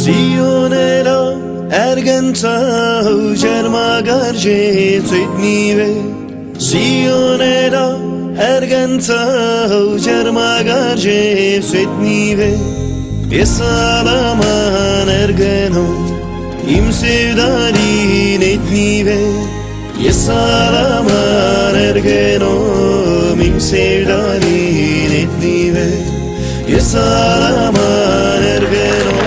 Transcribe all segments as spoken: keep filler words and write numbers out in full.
Sionera ergenta germagarje tsitnive Sionera ergenta germagarje tsitnive Yesalaman ergeno im sevdali netnive Yesalaman ergeno im sevdali netnive Yesalaman ergeno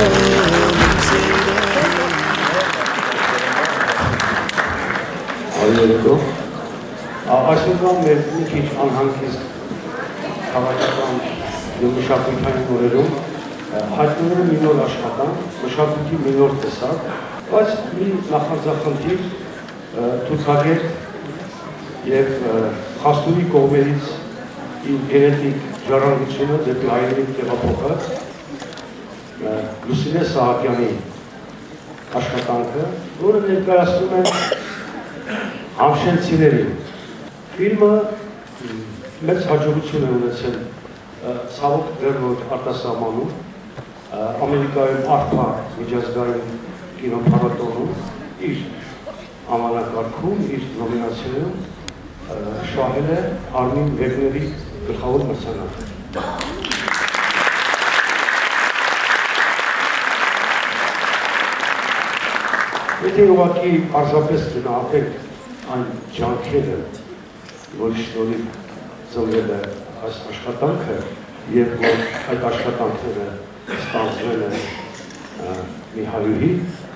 Այսօրվան մեր մի քիչ անհանգիստ քաղաքական և մշակութային օրերում հայտնվում է մի նոր աշխատանք, մշակույթի մի նոր տեսակ, բայց մի նախարձախնդիր ցուցակեր և խաստուրի կողմերից իր գենետիկ ժառանգությունը դեպի հայերին տեղափոխած Lusine Sahakյանի աշխատանքը, որը ներկայացնում է Hamshenցիներին։ Ֆիլմը մեծ հաջողություն է ունեցել ցավոք դեռ որ արտասահմանում, Ամերիկայում արփա միջազգային կինոփառատոնում իր անվանակարգում, իր նոմինացիայում շահել է Արմին Վեգների գլխավոր մրցանակը։ Եթե ուղղակի պարզապես գնահատենք այն ջանքերը, որի շնորհիվ ծնվել է այս աշխատանքը և որ այդ աշխատանքները ստանձնել են մի հայուհի,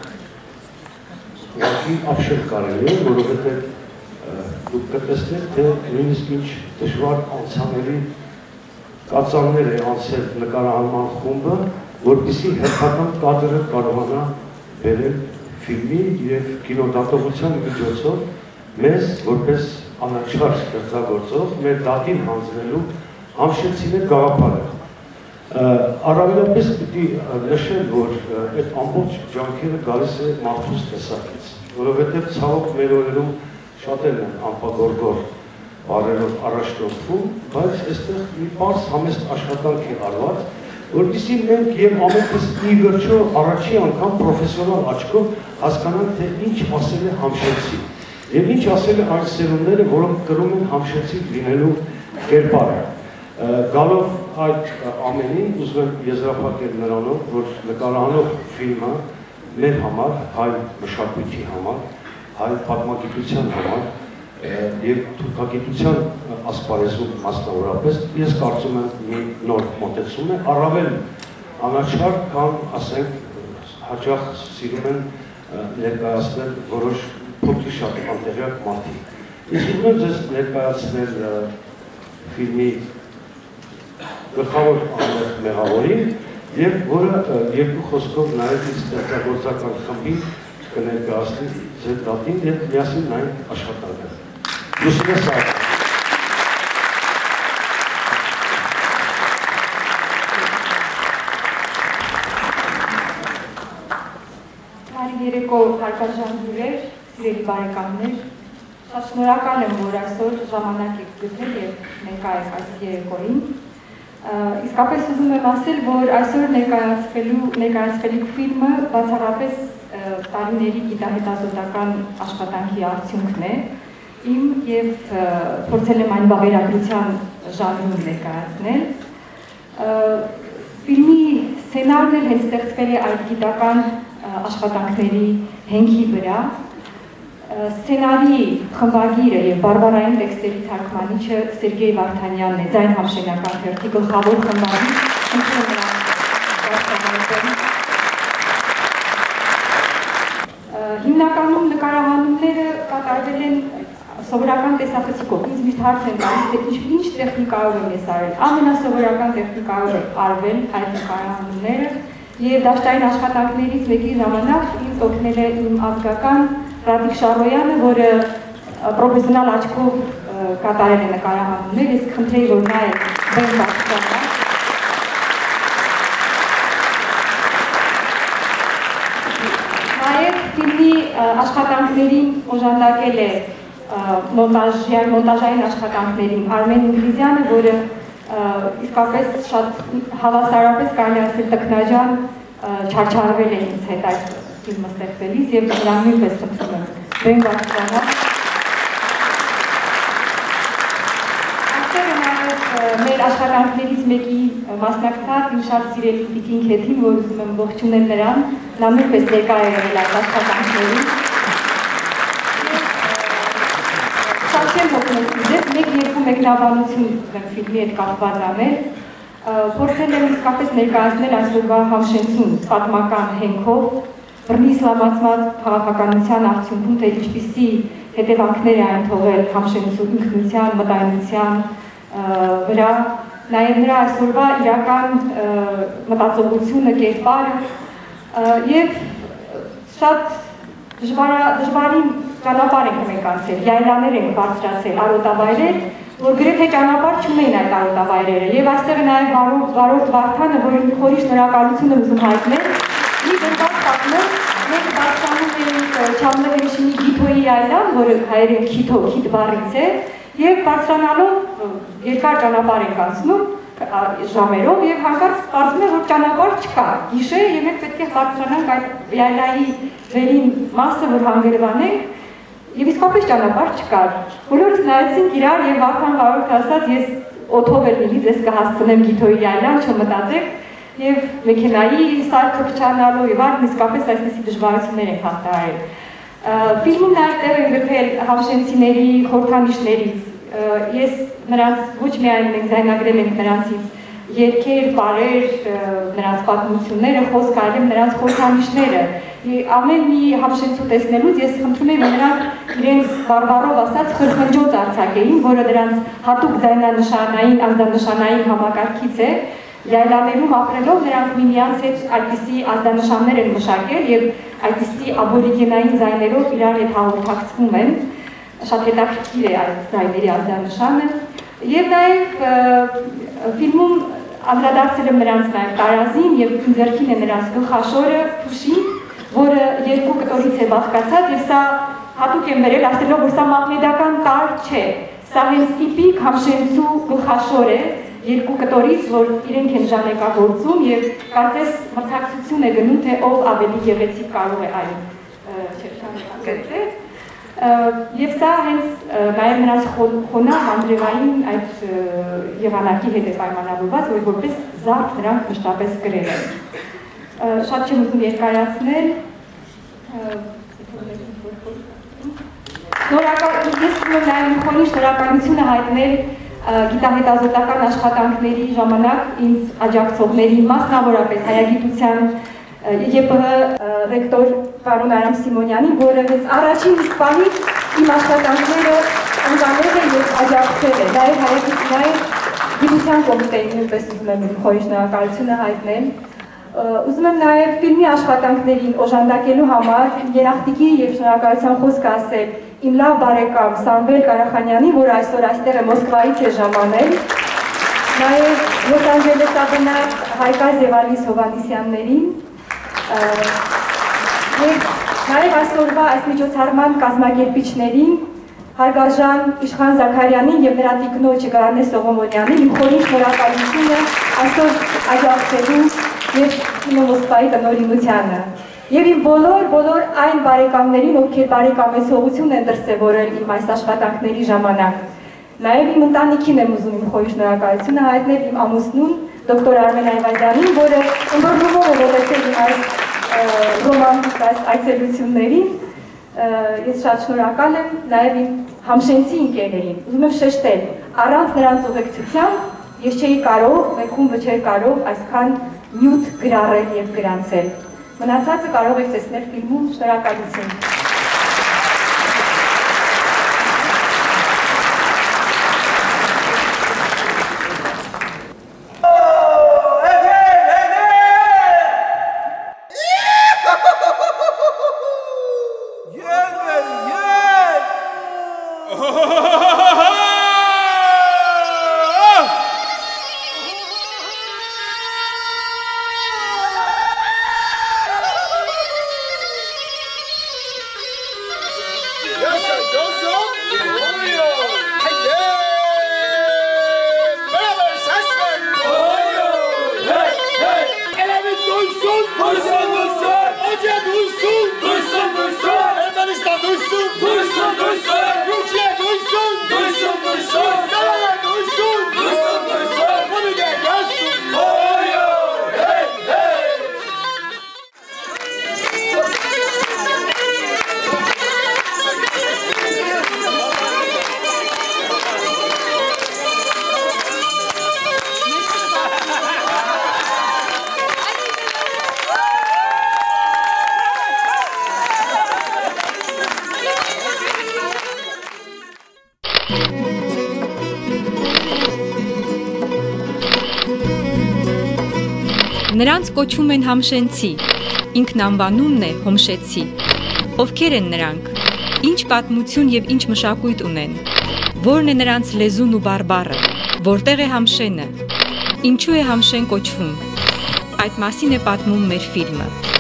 ուղղակի ապշել կարելի է, որովհետև դուք կտեսնեք, թե նույնիսկ ինչ դժվար անցանելի կածաններ է անցել նկարահանման խումբը, որպեսզի հերթական կադրը կարողանա բերել ֆիլմի և կինոդատողության միջոցով մեզ, որպես անաչար ստեղծագործող, մեր դատին հանձնելու համշենցիներ գաղափարը։ Առավելապես պիտի նշել, որ այդ ամբողջ ջանքերը գալիս է մարդուս տեսակից, որովհետև ցավոք մեր օրերում շատերն են անպագորգոր բառերով առաջնորդվում, բայց այստեղ մի պարզ համեստ աշխատանք է արված, որպեսզի մենք և ամենքս ի վերջո առաջի անգամ պրոֆեսիոնալ աչքով հասկանանք, թե ինչ ասել է համշենցի և ինչ ասել է այն սերունդները, որոնք կրում են համշենցի լինելու կերպարը։ Գալով այդ ամենին, ուզում եմ եզրափակել նրանով, որ նկարահանող ֆիլմը մեր համար, հայ մշակույթի համար, հայ պատմագիտության համար և թուրքագիտության ասպարեզում մասնավորապես, ես կարծում եմ մի նոր մոտեցում է, առավել անաչար, քան ասենք հաճախ սիրում են ներկայացնել որոշ փոքրի շատ անտեղյակ մարդիկ։ Ես ուզում եմ ձեզ ներկայացնել ֆիլմի գլխավոր մեղավորին և որը երկու խոսքով նաև իր ստեղծագործական խմբին կներկայացնի ձեր դատին և միասին նայեն աշխատանքը։ Lusine Sahakyan։ Բարի երեկո հարգարժան հյուրեր, սիրելի բարեկամներ, շատ շնորհակալ եմ, որ այսօր ժամանակ եք գտել և ներկա եք այս երեկոյին։ Իսկապես ուզում եմ ասել, որ այսօր ներկայացվելիք ֆիլմը բացառապես տարիների գիտահետազոտական աշխատանքի արդյունքն է, իմ և փորձել եմ այն վավերագրության ժանրում ներկայացնել։ Ֆիլմի սցենարն էլ հենց ստեղծվել է այդ գիտական աշխատանքների հենքի վրա։ Սցենարի խմբագիրը և բարբառային տեքստերի թարգմանիչը Սերգեյ Վարդանյանն է, ձայն համշենական թերթի գլխավոր խմբագիր։ Հիմնականում նկարահանումները կատարվել են սովորական տեսախցիկով, ինձ միշտ հարց են տալիս, թե ինչ տեխնիկայով եմ ես արել։ Ամենասովորական տեխնիկայով է արվել այդ նկարահանումները և դաշտային աշխատանքներից մեկի ժամանակ ինձ օգնել է իմ ազգական Ռադիկ Շարոյանը, որը պրոֆեսիոնալ աչքով կատարել է նկարահանումներ, ես կխնդրեի, որ նա է բեմ բարձրացնի։ Նաև ֆիլմի աշխատանքներին օժանդակել է մոնտաժային աշխատանքներին Արմեն Ինգլիզյանը, որը իսկապես շատ հավասարապես կարելի ասել տքնաջան չարչարվել է ինձ հետ այս ֆիլմը ստեղծելիս եւ նրան նույնպես խնդրում եմ բեն բարձրանալ։ Մեր աշխատանքներից մեկի մասնակցած իմ շատ սիրելի տիկին Քեթին, որ ուզում եմ ողջունել նրան, նա նույնպես ներկա է եղել այս աշխատանքներին։ Շատ չեմ հոգնեցի ձեզ, մեկ-երկու մեկնաբանություն եմ ֆիլմի հետ կապված անել։ Փորձել եմ իսկապես ներկայացնել այսօրվա Համշենցուն պատմական հենքով, բռնի իսլամացված քաղաքականության արդյունքում, թե ինչպիսի հետևանքներ է այն թողել Համշենցու ինքնության, մտայնության վրա, նաև նրա այսօրվա իրական մտածողությունը, կերպարը և շատ դժվարին ճանապարհ ենք մենք անցել, յայլաներ ենք բարձրացել, արոտավայրեր, որ գրեթե ճանապարհ չունեին այդ արոտավայրերը և այստեղ է նաև Վարորդ Վարդանը, որին խորի շնորհակալություն եմ ուզում հայտնել, մի գրված պատմում, մենք բարձրանում էինք Չամլեվեշինի Գիթոյի յայլան, որը հայերեն Քիթո, Քիթ բառից է, և բարձրանալով երկար ճանապարհ ենք անցնում ժամերով և հանկարծ կարծում է, որ ճանապարհ չկա, գիշեր է և մենք պետք է բարձրանանք այդ յայլայի վերին մասը, որ հանգրվանենք և իսկապես ճանապարհ չկար։ Բոլորս նայեցինք իրար և Վարդան Վարորդ ասաց, ես օդով էլ լինի ձեզ կհասցնեմ Գիթոյի յայլան, չմտածեք և մեքենայի սարքը փչանալու և այլն իսկապես այսպիսի դժվարություններ ենք հաղթահարել։ Ֆիլմում նաև տեղ են գրվել համշենցիների խորհրդանիշներից, ես նրանց ոչ միայն մենք ձայնագրել ենք նրանցից երգեր, պարեր, նրանց պատմությունները, խոսք այլև նրանց խորհրդանիշները։ Ամեն մի Համշենցու տեսնելուց ես խնդրում եմ, որ նրանք իրենց բարբառով ասած խրխնջոց արձակեին, որը դրանց հատուկ ձայնանշանային, ազդանշանային համակարգից է։ Յայլաներում ապրելով նրանք միմյանց հետ այդպիսի ազդանշաններ են մշակել և այդպիսի աբորիգենային ձայներով իրար հետ հաղորդակցվում են, շատ հետաքրքիր է այդ ձայների ազդանշանը և նաև ֆիլմում անդրադարձել եմ նրանց նաև տարազին և իմ ձեռքին է նրանց գլխաշորը Փուշին, որը երկու կտորից է բաղկացած և սա հատուկ եմ բերել ասելով, որ սա մահմեդական տար չէ, սա հենց տիպիկ Համշենցու գլխաշոր է երկու կտորից, որ իրենք են ժանեկագործում և կարծես մրցակցություն է գնում, թե ով ավելի գեղեցիկ կարող է այն ժանեկագործել։ Եվ սա հենց նաև նրանց խոնավ անդրևային այդ եղանակի հետ է պայմանավորված, որ որպես զարկ նրանք մշտապես գրել են։ Շատ չեմ ուզում երկարացնել։ Ես ուզում եմ խորին շնորհակալությունը հայտնել գիտահետազոտական աշխատանքների ժամանակ ինձ աջակցողներին, մասնավորապես հայագիտության ԵՊՀ ռեկտոր պարոն Արամ Սիմոնյանին, որը առաջին իսկ պահից իմ աշխատանքները ընկալել է և աջակցել է։ Դա է հայագիտության գիտության կոմիտեին նույնպես ուզում եմ խորին շնորհակալությունը հայտնել։ Ուզում եմ նաև ֆիլմի աշխատանքներին օժանդակելու համար երախտիկի և շնորհակալության խոսք ասել իմ լավ բարեկամ Սամվել Կարախանյանին, որ այսօր այստեղ է Մոսկվայից է ժամանել, նաև Լոս Անջելեսաբնակ Հայկա Զևալիս Հովանիսյաններին և նաև այսօրվա այս միջոցառման կազմակերպիչներին, հարգարժան Իշխան Զաքարյանին և նրա տիկնոջ Գարանե Սողոմոնյանին իմ խորին շնորհակալությունը այսօր աջակցելու և կինոմոսկվայի տնօրինությանը և իմ բոլոր բոլոր այն բարեկամներին, ովքեր բարեկամեցողություն են դրսևորել իմ այս աշխատանքների ժամանակ։ Նաև իմ ընտանիքին եմ ուզում իմ խորին շնորհակալությունը հայտնել իմ ամուսնուն դոկտոր Արմեն Այվազյանին, որը ըմբռնումով է ողջել իմ այս ռոմանտիկ այցելություններին։ Ես շատ շնորհակալ եմ նաև իմ համշենցի ընկերներին։ Ուզում եմ շեշտել, առանց նրանց ուղեկցության ես չէի կարող, մեր խումբը չէր կարող այսքան նյութ գրառել և գրանցել։ Մնացածը կարող եք տեսնել ֆիլմում, շնորհակալություն։ Նրանց կոչվում են համշենցի, ինքնանվանումն է հոմշեցի։ Ովքեր են նրանք, ինչ պատմություն և ինչ մշակույթ ունեն, որն է նրանց լեզուն ու բարբառը, որտեղ է Համշենը, ինչու է Համշեն կոչվում, այդ մասին է պատմում մեր ֆիլմը։